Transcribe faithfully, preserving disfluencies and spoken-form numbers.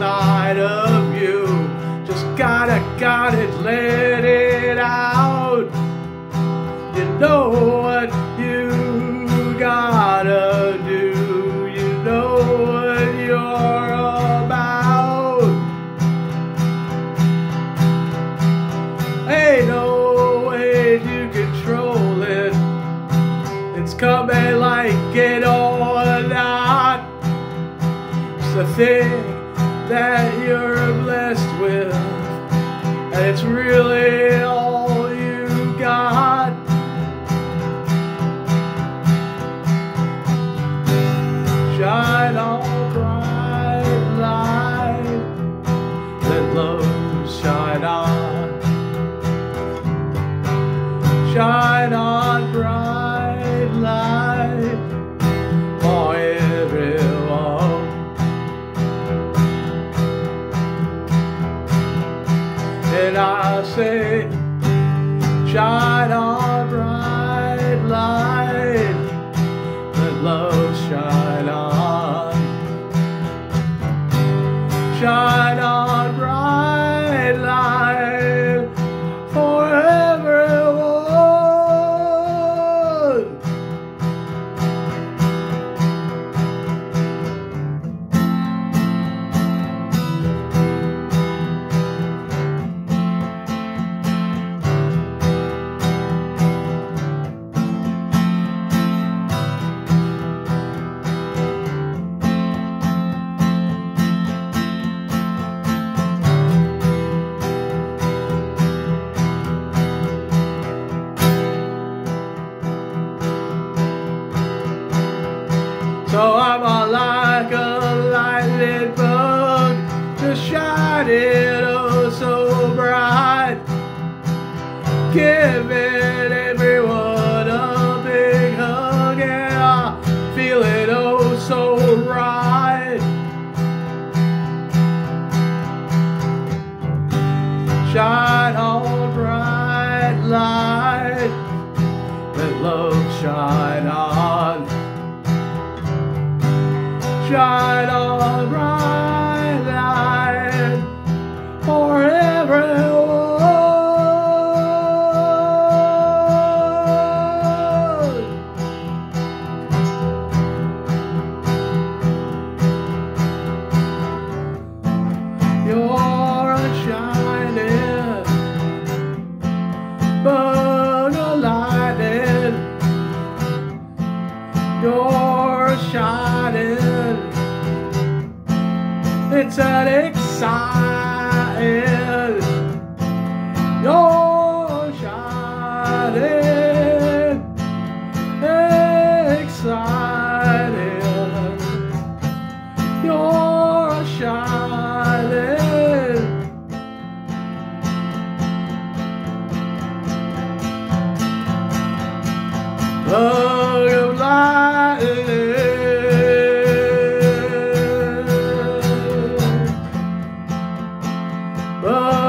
inside of you. Just gotta, got it, let it out. You know what you gotta do. You know what you're about. Ain't no way to control it. It's coming like it or not. It's the thing that you're blessed with, and it's really all you got. Shine on bright light, let love shine on. Shine on bright light for everyone. And I say, shine on bright light, let love shine on. Shine on bright light for everyone. So I'm a like a lightning bug, just shining oh so bright, giving everyone a big hug, and I feel it oh so right. Shine on bright light, let love shine on. Shine on bright light for everyone. You're a shining bug of lightning. You're a shining. It's an exciting, you're shining, exciting, you're shining. Bug of lightning. Oh.